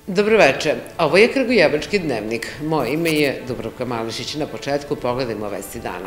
Dobroveče, ovo je Kragujevački dnevnik. Moje ime je Dubravka Mališić. Na početku pogledajmo vesti dana.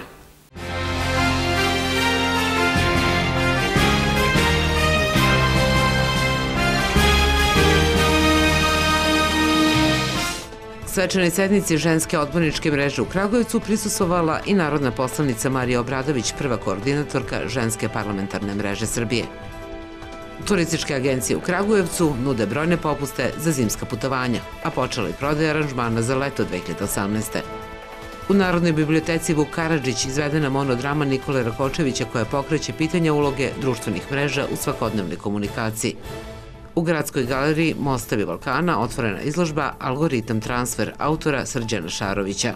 Svečanoj sednici ženske odborničke mreže u Kragujevcu prisustvovala i narodna poslanica Marija Obradović, prva koordinatorka ženske parlamentarne mreže Srbije. Turističke agencije u Kragujevcu nude brojne popuste za zimska putovanja, a počela je prodaja aranžmana za leto 2018. U Narodnoj biblioteci Vuk Karadžić izvedena monodrama Nikole Rakočevića koja pokreće pitanja uloge društvenih mreža u svakodnevnoj komunikaciji. U Gradskoj galeriji Mostovi Balkana otvorena izložba Algoritam transfer autora Srđana Šarovića.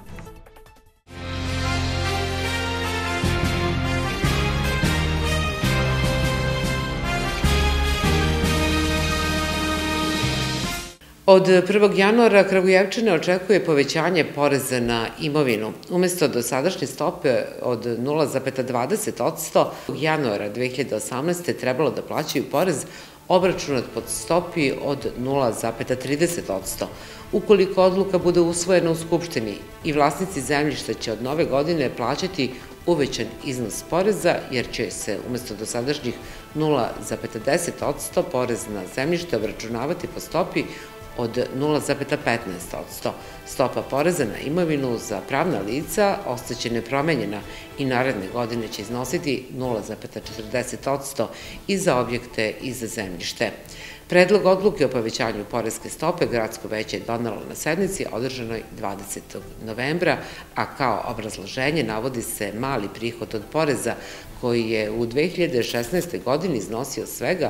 Od 1. januara Kragujevčane očekuje povećanje poreza na imovinu. Umesto dosadašnje stope od 0,20%, januara 2018. trebalo da plaćaju porez obračunat pod stopi od 0,30%. Ukoliko odluka bude usvojena u Skupštini, i vlasnici zemljišta će od nove godine plaćati uvećan iznos poreza, jer će se umesto dosadašnjih 0,10% porez na zemljište obračunavati po stopi od 0,15%. Stopa poreza na imovinu za pravna lica ostaće nepromenjena i naredne godine će iznositi 0,40% i za objekte i za zemljište. Predlog odluke o povećanju poreske stope Gradsko veće je donelo na sednici održanoj 20. novembra, a kao obrazloženje navodi se mali prihod od poreza koji je u 2016. godini iznosio svega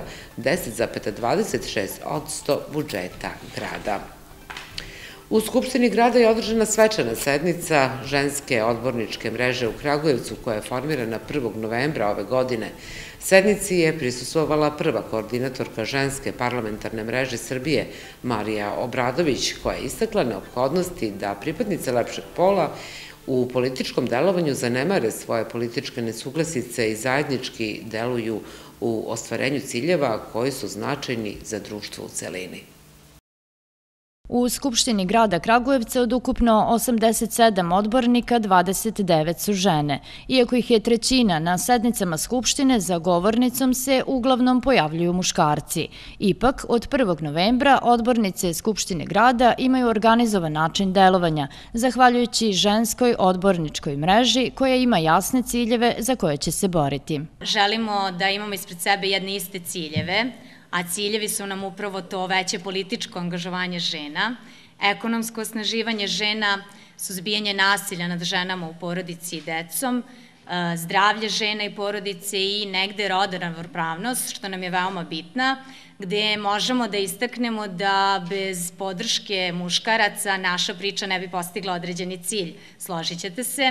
10,26% budžeta grada. U Skupštini grada je održana svečana sednica ženske odborničke mreže u Kragujevcu koja je formirana 1. novembra ove godine. Sednici je prisustvovala prva koordinatorka ženske parlamentarne mreže Srbije, Marija Obradović, koja je istakla neophodnosti da pripadnice lepšeg pola u političkom delovanju zanemare svoje političke nesuglasice i zajednički deluju u ostvarenju ciljeva koji su značajni za društvo u celini. U Skupštini grada Kragujevca od ukupno 87 odbornika, 29 su žene. Iako ih je trećina, na sednicama Skupštine za govornicom se uglavnom pojavljuju muškarci. Ipak, od 1. novembra odbornice Skupštine grada imaju organizovan način delovanja, zahvaljujući ženskoj odborničkoj mreži koja ima jasne ciljeve za koje će se boriti. Želimo da imamo ispred sebe jedne iste ciljeve, a ciljevi su nam upravo to veće političko angažovanje žena, ekonomsko osnaživanje žena, suzbijanje nasilja nad ženama u porodici i decom, zdravlje žena i porodice i negde rodna ravnopravnost, što nam je veoma bitna, gde možemo da istaknemo da bez podrške muškaraca naša priča ne bi postigla određeni cilj. Složit ćete se.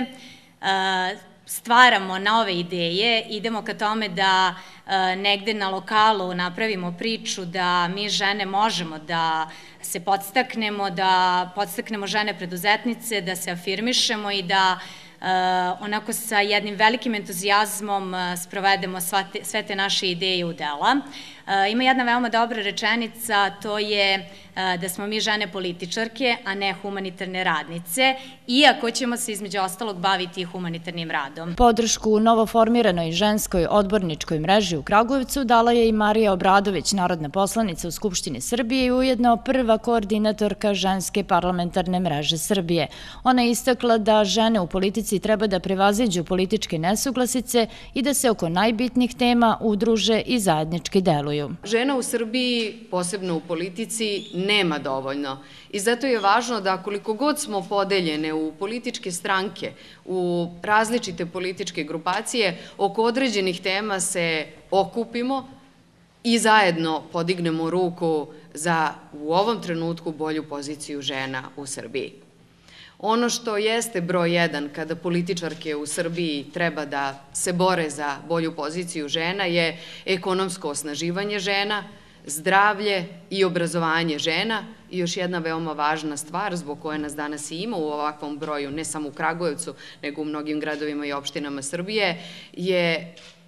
Stvaramo nove ideje, idemo ka tome da negde na lokalu napravimo priču da mi žene možemo da se podstaknemo, da podstaknemo žene preduzetnice, da se afirmišemo i da onako sa jednim velikim entuzijazmom sprovedemo sve te naše ideje u dela. Ima jedna veoma dobra rečenica, to je da smo mi žene političarke, a ne humanitarne radnice, iako ćemo se između ostalog baviti humanitarnim radom. Podršku novoformiranoj ženskoj odborničkoj mreži u Kragujevcu dala je i Marija Obradović, narodna poslanica u Skupštini Srbije i ujedno prva koordinatorka ženske parlamentarne mreže Srbije. Ona je istakla da žene u politici treba da prevaziđu političke nesuglasice i da se oko najbitnijih tema udruže i zajednički deluju. Žena u Srbiji, posebno u politici, nema dovoljno i zato je važno da koliko god smo podeljene u političke stranke, u različite političke grupacije, oko određenih tema se okupimo i zajedno podignemo ruku za u ovom trenutku bolju poziciju žena u Srbiji. Ono što jeste broj 1 kada političarke u Srbiji treba da se bore za bolju poziciju žena je ekonomsko osnaživanje žena, zdravlje i obrazovanje žena i još jedna veoma važna stvar zbog koje nas danas i ima u ovakvom broju, ne samo u Kragujevcu, nego u mnogim gradovima i opštinama Srbije, je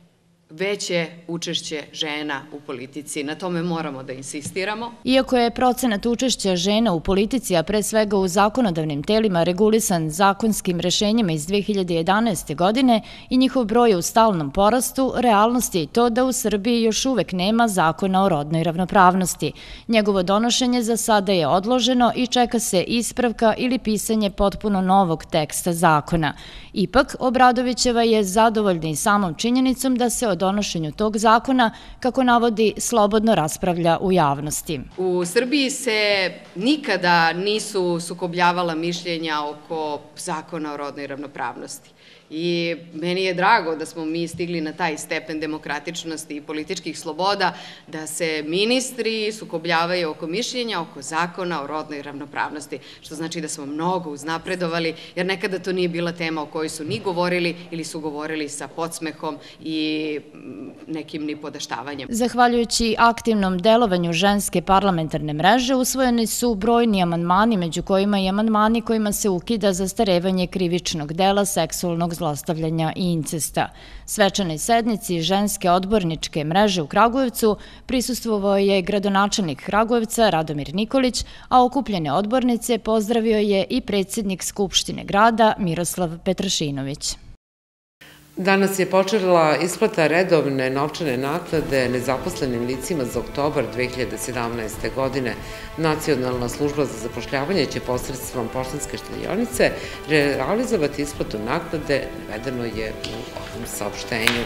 veće učešće žena u politici. Na tome moramo da insistiramo. Iako je procenat učešća žena u politici, a pre svega u zakonodavnim telima, regulisan zakonskim rešenjima iz 2011. godine i njihov broj je u stalnom porastu, realnost je i to da u Srbiji još uvek nema zakona o rodnoj ravnopravnosti. Njegovo donošenje za sada je odloženo i čeka se ispravka ili pisanje potpuno novog teksta zakona. Ipak, Obradovićeva je zadovoljna i samom činjenicom da se o donošenju tog zakona, kako navodi, slobodno raspravlja u javnosti. U Srbiji se nikada nisu sukobljavala mišljenja oko zakona o rodnoj ravnopravnosti. I meni je drago da smo mi stigli na taj stepen demokratičnosti i političkih sloboda, da se ministri sukobljavaju oko mišljenja, oko zakona o rodnoj ravnopravnosti, što znači da smo mnogo uznapredovali, jer nekada to nije bila tema o kojoj su ni govorili ili su govorili sa podsmehom i nekim nipodaštavanjem. Zahvaljujući aktivnom delovanju Ženske parlamentarne mreže, usvojeni su brojni amandmani, među kojima i amandmani kojima se ukida zastarevanje krivičnog dela seksualnog zlostavljanja i incesta. Svečanoj sednici Ženske odborničke mreže u Kragujevcu prisustvovao je gradonačelnik Kragujevca Radomir Nikolić, a okupljene odbornice pozdravio je i predsjednik Skupštine grada Miroslav Petrašinović. Danas je počela isplata redovne novčane naknade nezaposlenim licima za oktobar 2017. godine. Nacionalna služba za zapošljavanje će posredstvom Poštanske štedionice realizovati isplatu naknade, navedeno je u ovom saopštenju.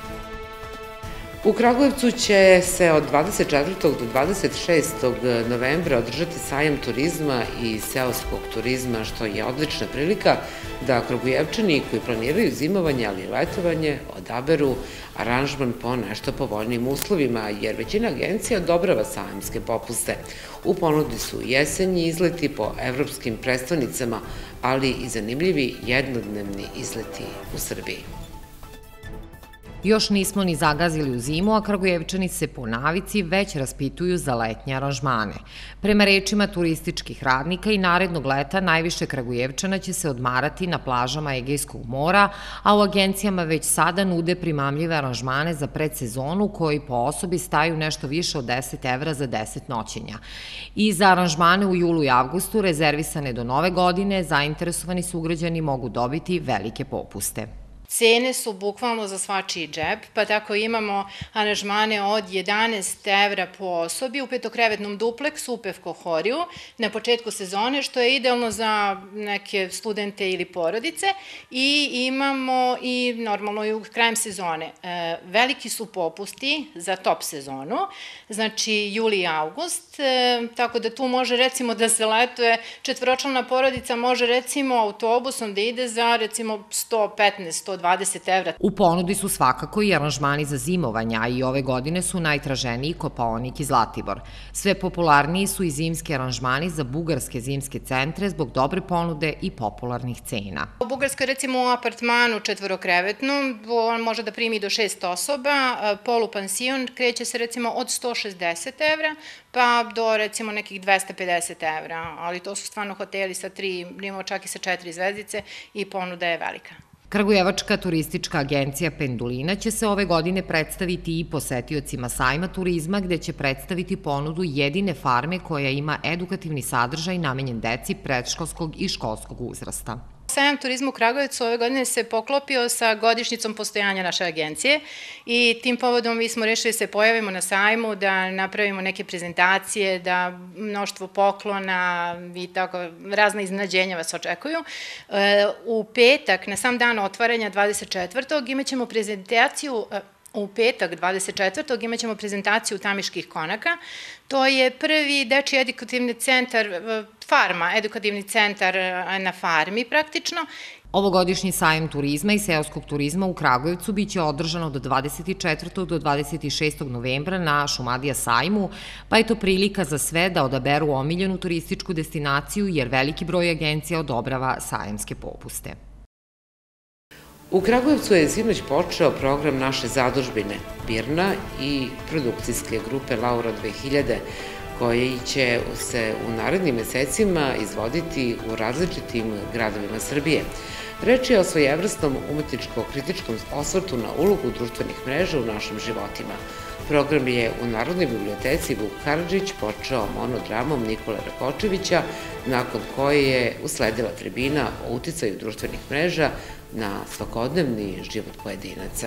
U Kragujevcu će se od 24. do 26. novembra održati sajam turizma i seoskog turizma, što je odlična prilika da Kragujevčani koji planiraju zimovanje, ali i letovanje, odaberu aranžman po nešto povoljnim uslovima, jer većina agencija odobrava sajamske popuste. U ponudi su jesenji izleti po evropskim prestonicama, ali i zanimljivi jednodnevni izleti u Srbiji. Još nismo ni zagazili u zimu, a Kragujevčani se po navici već raspituju za letnje aranžmane. Prema rečima turističkih radnika i narednog leta najviše Kragujevčana će se odmarati na plažama Egejskog mora, a u agencijama već sada nude primamljive aranžmane za predsezonu koji po osobi staju nešto više od 10 evra za 10 noćenja. I za aranžmane u julu i avgustu rezervisane do nove godine zainteresovani sugrađani mogu dobiti velike popuste. Cene su bukvalno za svačiji džep, pa tako imamo aranžmane od 11 evra po osobi u petokrevetnom dupleksu u Pevkohoriju na početku sezone, što je idealno za neke studente ili porodice, i imamo i normalno i krajem sezone. Veliki su popusti za top sezonu, znači juli i avgust, tako da tu može recimo da se letuje, četvoročlana porodica može recimo autobusom da ide za recimo 115-120 evra. U ponudi su svakako i aranžmani za zimovanja, a i ove godine su najtraženiji Kopaonik i Zlatibor. Sve popularniji su i zimski aranžmani za bugarske zimske centre zbog dobre ponude i popularnih cena. U Bugarskoj recimo u apartmanu četvorokrevetnom on može da primi do 6 osoba, polupansion kreće se recimo od 160 evra pa do recimo nekih 250 evra, ali to su stvarno hoteli sa 3, imamo čak i sa 4 zvezdice i ponuda je velika. Kragujevačka turistička agencija Pendulina će se ove godine predstaviti i posetiocima sajma turizma, gde će predstaviti ponudu jedine farme koja ima edukativni sadržaj namenjen deci predškolskog i školskog uzrasta. Sajam turizma u Kragujevcu ove godine se poklopio sa godišnjicom postojanja naše agencije i tim povodom mi smo rešili da se pojavimo na sajmu, da napravimo neke prezentacije, da mnoštvo poklona i tako razne iznenađenja vas očekuju. U petak, na sam dan otvaranja 24. imat ćemo prezentaciju. U petak 24. imat ćemo prezentaciju Tamiških konaka. To je prvi dečiji edukativni centar, farma, edukativni centar na farmi praktično. Ovogodišnji sajam turizma i seoskog turizma u Kragujevcu biće održan od 24. do 26. novembra na Šumadija sajmu, pa je to prilika za sve da odaberu omiljenu turističku destinaciju jer veliki broj agencija odobrava sajamske popuste. U Kragujevcu je sinoć počeo program naše zadužbine Birna i produkcijske grupe Laura 2000, koji će se u narednim mesecima izvoditi u različitim gradovima Srbije. Reč je o svojevrsnom umetničko-kritičkom osvrtu na ulogu društvenih mreža u našim životima. Program je u Narodnoj biblioteci Vuk Karadžić počeo monodramom Nikole Rakočevića, nakon koje je usledila tribina o uticaju društvenih mreža na svakodnevni život pojedinaca.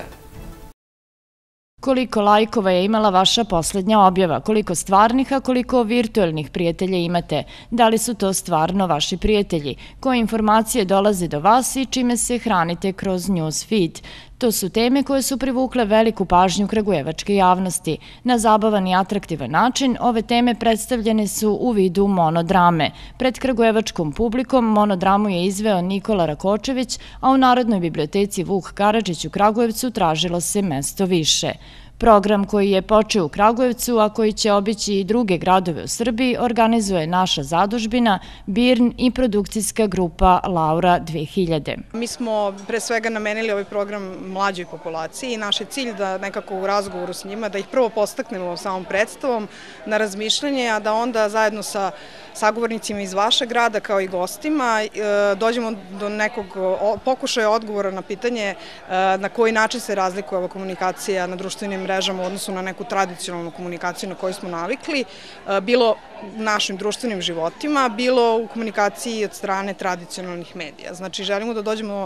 Koliko lajkova je imala vaša poslednja objava, koliko stvarnih, a koliko virtuelnih prijatelja imate, da li su to stvarno vaši prijatelji, koje informacije dolaze do vas i čime se hranite kroz news feed. To su teme koje su privukle veliku pažnju kragujevačke javnosti. Na zabavan i atraktivan način ove teme predstavljene su u vidu monodrame. Pred kragujevačkom publikom monodramu je izveo Nikola Rakočević, a u Narodnoj biblioteci Vuk Karadžić u Kragujevcu tražilo se mesto više. Program koji je počeo u Kragujevcu, a koji će obići i druge gradove u Srbiji, organizuje naša zadužbina, BIRN i produkcijska grupa Laura 2000. Mi smo pre svega namenili ovaj program mlađoj populaciji i naš je cilj da nekako u razgovoru s njima, da ih prvo podstaknemo samom predstavom na razmišljanje, a da onda zajedno sa sagovornicima iz vašeg grada kao i gostima dođemo do nekog pokušaja odgovora na pitanje na koji način se razlikuje ova komunikacija na društvenim mrežama u odnosu na neku tradicionalnu komunikaciju na koju smo navikli, bilo u našim društvenim životima, bilo u komunikaciji od strane tradicionalnih medija. Znači, želimo da dođemo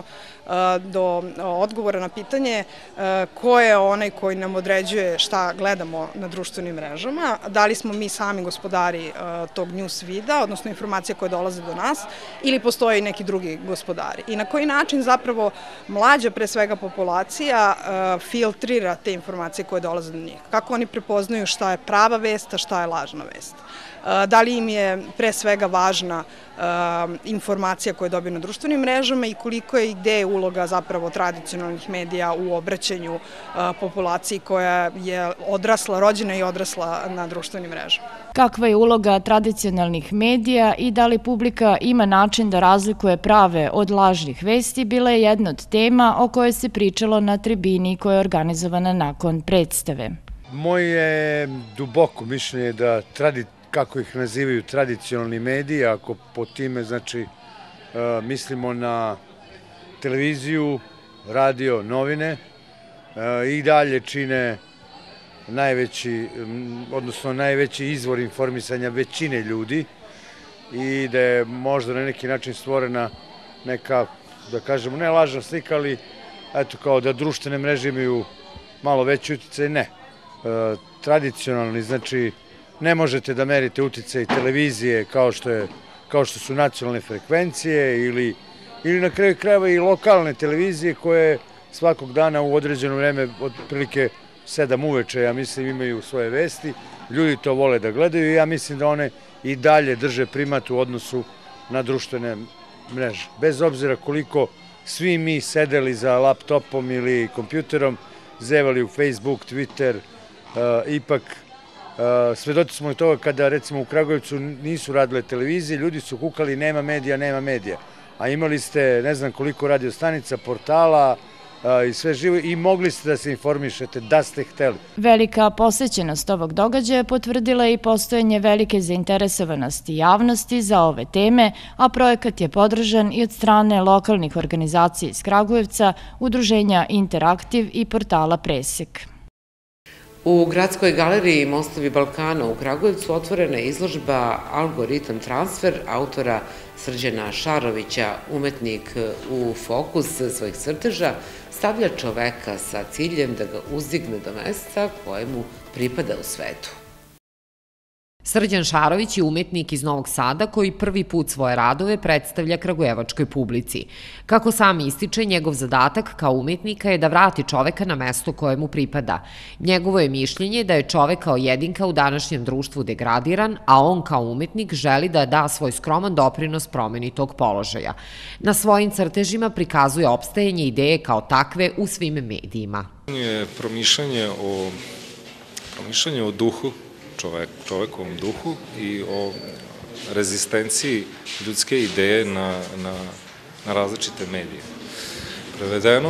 do odgovora na pitanje ko je onaj koji nam određuje šta gledamo na društvenim mrežama, da li smo mi sami gospodari tog news feeda, odnosno informacija koje dolaze do nas, ili postoje i neki drugi gospodari. I na koji način zapravo mlađa, pre svega populacija, filtrira te informacije koje dolaze do njih. Kako oni prepoznaju šta je prava vest, a šta je lažna vest. Da li im je pre svega važna informacija koju dobiju na društvenim mrežama i koliko je i gde je uloga zapravo tradicionalnih medija u obraćanju populaciji koja je odrasla, rođena i odrasla na društvenim mrežama. Kakva je uloga tradicionalnih medija i da li publika ima način da razlikuje prave od lažnih vesti, bila je jedna od tema o kojoj se pričalo na tribini koja je organizovana nakon predstave. Moje duboko mišljenje da kako ih nazivaju tradicionalni mediji, ako po time znači mislimo na televiziju, radio, novine, i dalje čine najveći izvor informisanja većine ljudi i da je možda na neki način stvorena neka, da kažemo, ne lažna slika, ali eto kao da društvene mreže imaju malo veći uticaj, ne. Tradicionalni, znači ne možete da merite uticaj televizije kao što su nacionalne frekvencije ili na kraju krajeva i lokalne televizije koje svakog dana u određeno vreme, otprilike 7 uveče, ja mislim, imaju svoje vesti. Ljudi to vole da gledaju i ja mislim da one i dalje drže primat u odnosu na društvene mreže. Bez obzira koliko svi mi sedeli za laptopom ili kompjuterom, zevali u Facebook, Twitter, ipak svedoci smo i toga kada recimo u Kragujevcu nisu radile televizije, ljudi su kukali nema medija, nema medija. A imali ste ne znam koliko radio stanica, portala i sve živo i mogli ste da se informišete da ste hteli. Velika posećenost ovog događaja potvrdila je i postojanje velike zainteresovanosti javnosti za ove teme, a projekat je podržan i od strane lokalnih organizacija iz Kragujevca, udruženja Interaktiv i portala Presek. U Gradskoj galeriji Mostovi Balkana u Kragujevcu otvorena je izložba Algoritam transfer autora Srđana Šarovića. Umetnik u fokus svojih crteža stavlja čoveka sa ciljem da ga uzdigne do mesta kojemu pripada u svetu. Srđan Šarović je umetnik iz Novog Sada koji prvi put svoje radove predstavlja kragujevačkoj publici. Kako sam ističe, njegov zadatak kao umetnika je da vrati čoveka na mesto kojemu pripada. Njegovo je mišljenje da je čovek kao jedinka u današnjem društvu degradiran, a on kao umetnik želi da da svoj skroman doprinos promeni tog položaja. Na svojim crtežima prikazuje opstajanje ideje kao takve u svim medijima. Je promišljanje o duhu, čovekovom duhu i o rezistenciji ljudske ideje na različite medije. Prevedeno,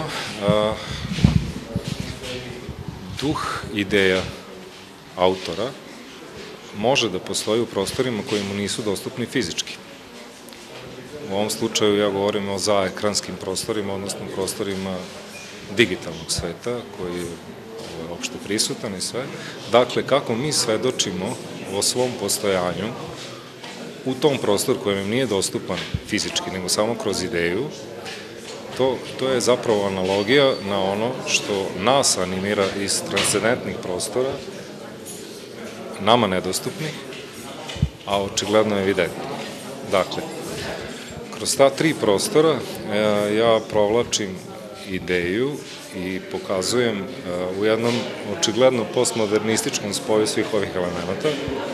duh ideja autora može da postoji u prostorima koji mu nisu dostupni fizički. U ovom slučaju ja govorim o zaekranskim prostorima, odnosno prostorima digitalnog sveta koji je opšte prisutan i sve. Dakle, kako mi svedočimo o svom postojanju u tom prostoru koji nam nije dostupan fizički, nego samo kroz ideju, to je zapravo analogija na ono što nas animira iz transcendentnih prostora, nama nedostupnih, a očigledno evidentnih. Dakle, kroz ta tri prostora ja provlačim ideju i pokazujem u jednom očigledno postmodernističkom spoju svih ovih elemenata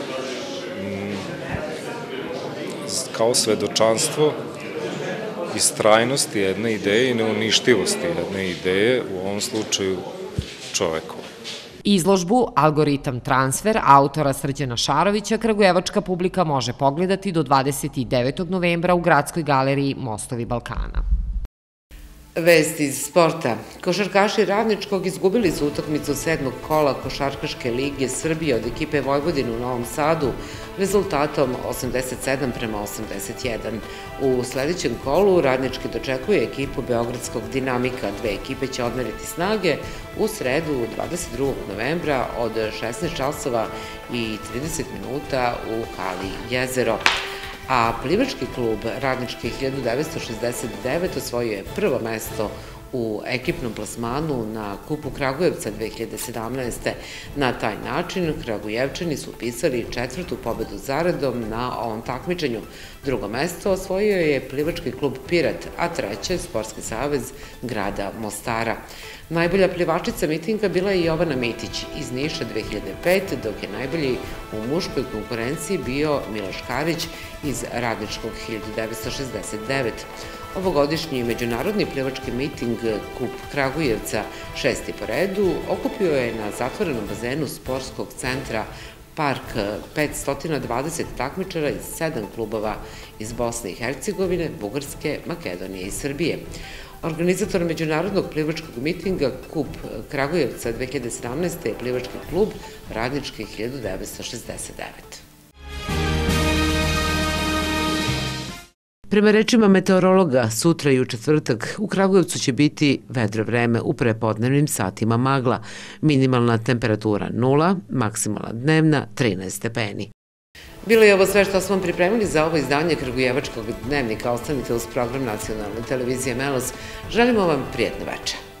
kao svedočanstvo istrajnosti jedne ideje i neuništivosti jedne ideje, u ovom slučaju čoveku. Izložbu Algoritam transfer autora Srđana Šarovića kragujevačka publika može pogledati do 29. novembra u Gradskoj galeriji Mostovi Balkana. Vest iz sporta. Košarkaši Radničkog izgubili su utakmicu 7. kola Košarkaške lige Srbije od ekipe Vojvodine u Novom Sadu rezultatom 87-81. U sledećem kolu Radnički dočekuje ekipu Beogradskog Dinamika. Dve ekipe će odmeriti snage u sredu 22. novembra od 16 časova i 30 minuta u hali Jezero. A plivački klub Radnički 1969 osvojio je prvo mesto u ekipnom plasmanu na Kupu Kragujevca 2017. Na taj način Kragujevčani su upisali 4. pobedu zaredom na ovom takmičenju. Drugo mesto osvojio je plivački klub Pirat, a treće Sportski savez grada Mostara. Najbolja plivačica mitinga bila je Jovana Mitić iz Niša 2005, dok je najbolji u muškoj konkurenciji bio Miloš Karić iz Radničkog 1969. Ovogodišnji međunarodni plivački miting Kup Kragujevca, 6. po redu, okupio je na zatvorenom bazenu sportskog centra Park 520 takmičara iz 7 klubova iz Bosne i Hercegovine, Bugarske, Makedonije i Srbije. Organizator međunarodnog plivačkog mitinga Kup Kragujevca 2017. je plivački klub Radnički 1969. Prema rečima meteorologa, sutra i u četvrtak u Kragujevcu će biti vedro vreme, u prepodnevnim satima magla, minimalna temperatura 0, maksimalna dnevna 13 stepeni. Bilo je ovo sve što smo pripremili za ovo izdanje Kragujevačkog dnevnika. Ostanite uz program nacionalne televizije Melos. Želimo vam prijatno večer.